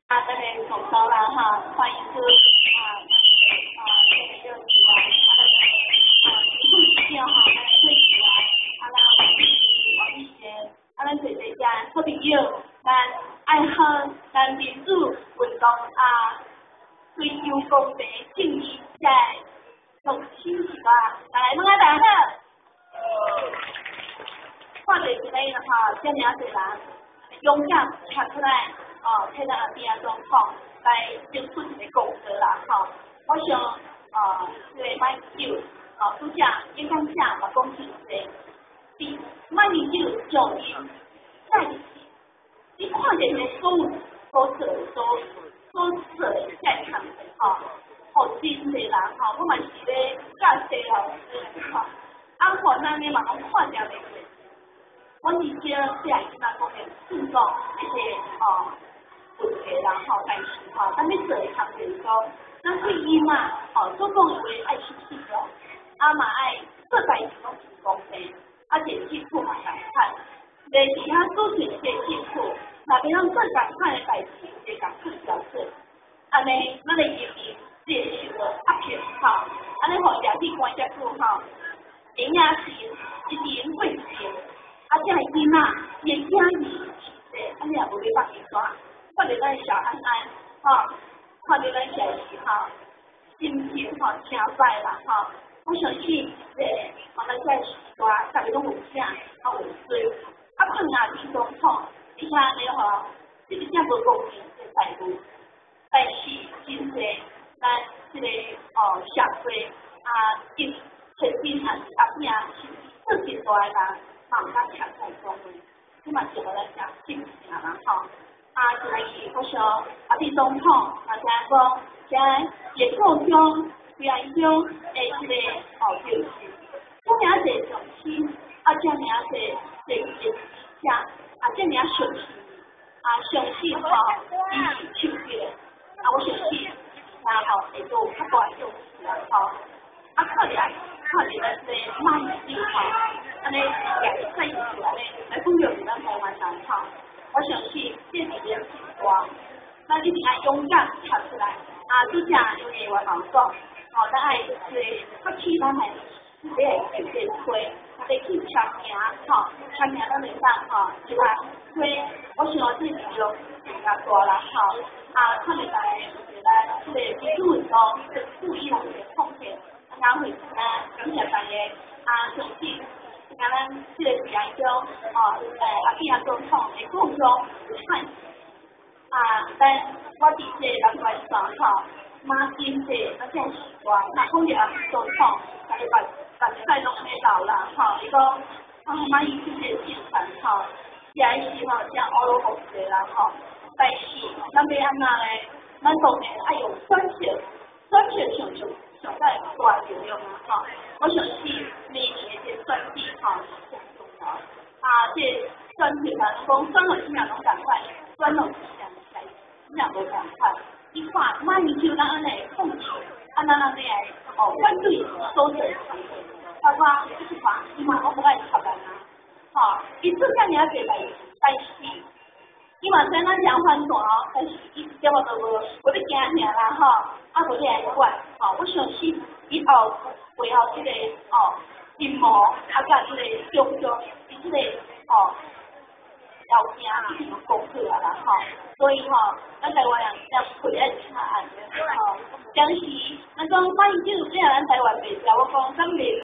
大家早到啦哈，欢迎各位这个主要哈，最主要咱一些咱姐姐家好朋友，咱爱好咱民主运动追求公平正义在重新是吧？来，大家好。看到这个哈，这么多人勇敢站出来。替咱阿边总统来争取一个公道啦，我想这个马英九主席应该讲嘛讲清楚，比马英九上面再你看见个所有所做的在场真侪人我嘛是咧教细老师看咱咧嘛拢看着咧，我是叫细汉囡仔讲的尊重那些问题啦但是咱要做的项就是说，咱对伊嘛做讲话爱实事哦，嘛爱做代志拢是公平，这政府嘛共款，在其他主权这政府，那边咱做共款的代志，就共款调整，安尼咱的人民接受个平安尼互社会观察久影是一人过一人，这个囡仔也惊伊，安尼也无咧放伊抓。看到咱小安安，看到咱社区心情诚歹啦我相信咱在时代大家拢有啥有水，困难比总统，而且呢这个正无公平的态度，但是真侪咱这个社会因曾经阿边做真大人，嘛毋敢强在讲话，这嘛是互咱讲正常啦所以我想比总统大家讲，这个故乡非常乡的这个就是这么侪重视，这么侪这这么顺序相信伊是手笔我相信会做较大的重视看起来咱这马英九安尼也可以来分享咱台湾人我相信这里面是大，咱一定要勇敢站出来主席因为我讲咱爱发起咱的这个去推，去签名签名咱会当就来推，我想这力量更加大啦看起来咱这个民主运动是故意来控制，大家会感谢大家相信。咱这个比方说，边总统的故乡有产但我伫这人员上马金这那种习惯，那讲着总统，大家拢安尼闹啦伊讲马英九这政权也是像俄罗斯的啦但是咱要安怎咧？咱当然爱用选票上在大流量我相信每年这选举是很重要这选票讲选落怎样拢共款，选落怎样无共款。你看马英九咱安尼控制，咱来反对所做的行为，包括一句话，伊嘛我不爱插班伊做遮尔侪代志，但是伊嘛知咱这样反弹但是伊一点仔都无咧惊吓啦无咧来管我相信以后背后这个阴谋甲这个中央伊这个要惊一定攻克啦所以咱台湾人要配合查案相是咱讲马英九这样咱台湾袂调，我讲咱袂。